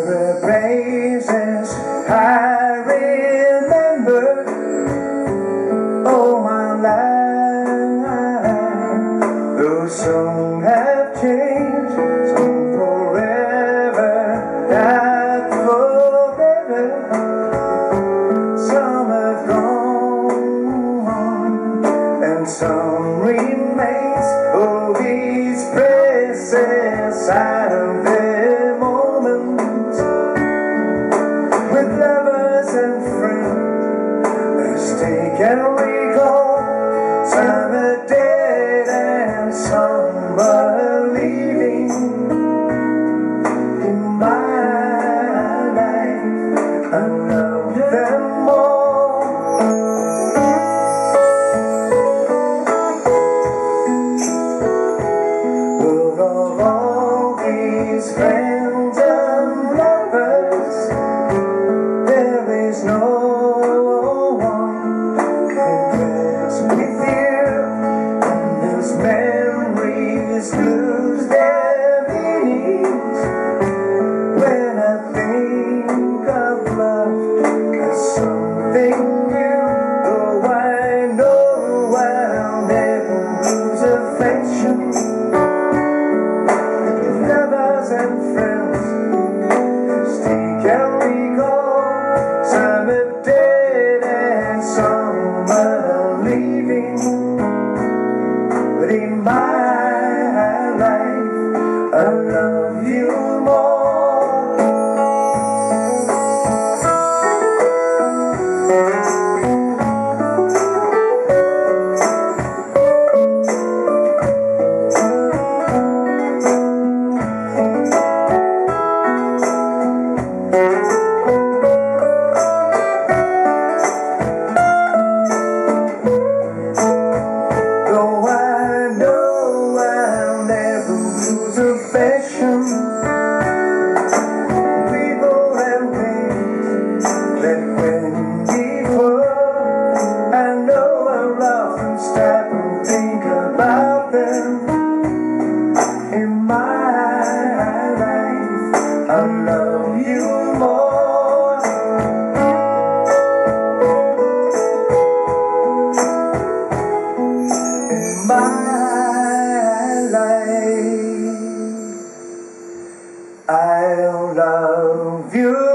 There are places I remember all my life. Those songs have changed, some forever, not forever. Some have gone, and some remains. Oh, these places I don't with lovers and friends, stay and recall. Some are dead and some are leaving. In my life, I love them all. But of all these friends and lovers, no one compares with you, and those memories lose their meanings. When I think of love as something new, though I know I'll never lose affection. Lovers and friends, stick and recall. Some are dead and some are leaving, but in my life I love you more. Affection, people and things that went before. I know I'll often stop and think about them. In my life, I love you more. In my life, I'll love you.